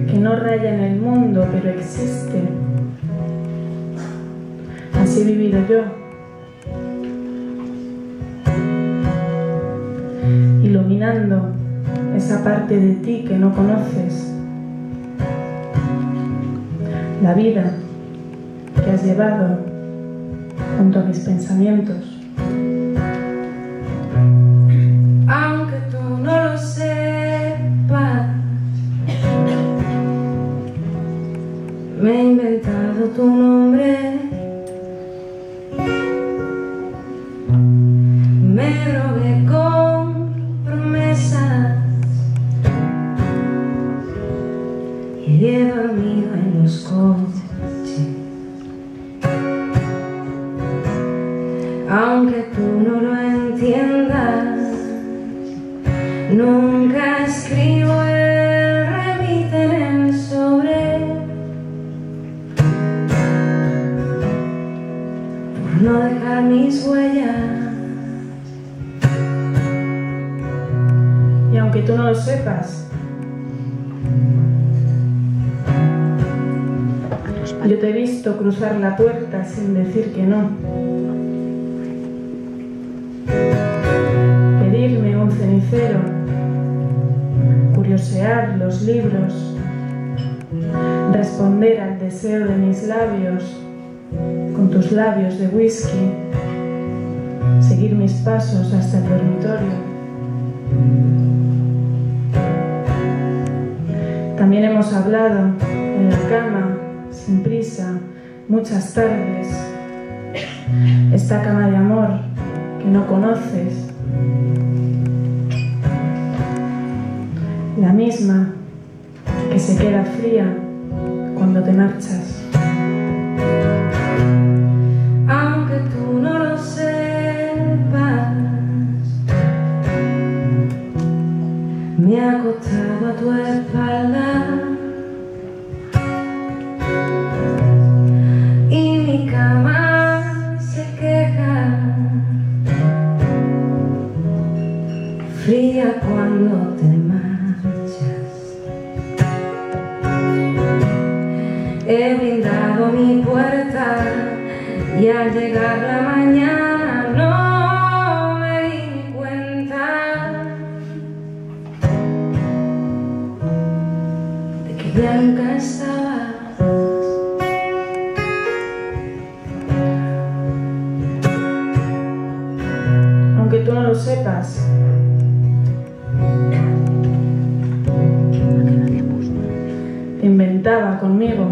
que no raya en el mundo, pero existe. Así he vivido yo, iluminando esa parte de ti que no conoces, la vida que has llevado junto a mis pensamientos. Aunque tú no lo sepas, me he inventado tu nombre, me drogué con promesas y he dormido en los coches. Aunque tú no lo entiendas, nunca escribo el remite en el sobre, por no dejar mis huellas. Y aunque tú no lo sepas, yo te he visto cruzar la puerta sin decir que no, pedirme un cenicero, curiosear los libros, responder al deseo de mis labios con tus labios de whisky, seguir mis pasos hasta el dormitorio. También hemos hablado en la cama, sin prisa, muchas tardes, esta cama de amor que no conoces, la misma que se queda fría cuando te marchas. Aunque tú no lo sepas, me he acostado a tu espalda y mi cama se queja, fría cuando te marchas. He brindado mi puerta y al llegar la mañana no me di ni cuenta de que ya nunca estabas. Aunque tú no lo sepas, te inventaba conmigo.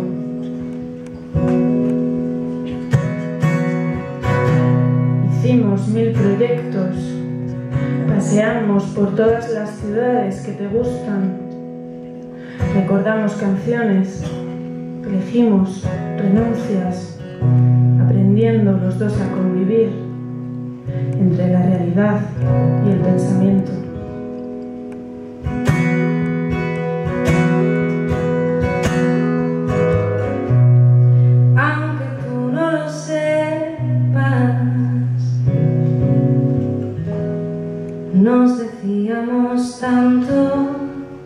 Hicimos 1000 proyectos, paseamos por todas las ciudades que te gustan, recordamos canciones, elegimos renuncias, aprendiendo los dos a convivir entre la realidad y el pensamiento. Aunque tú no lo sepas, nos decíamos tanto,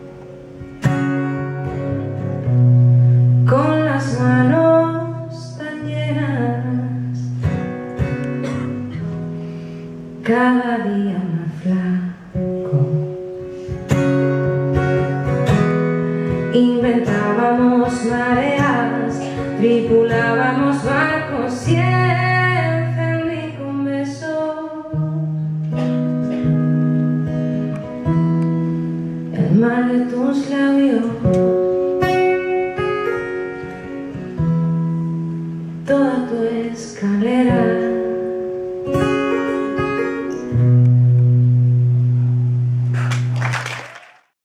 con las manos tan llenas, cada día más flaco. Inventábamos mareas, tripulábamos barcos y encendí con besos el mar de tus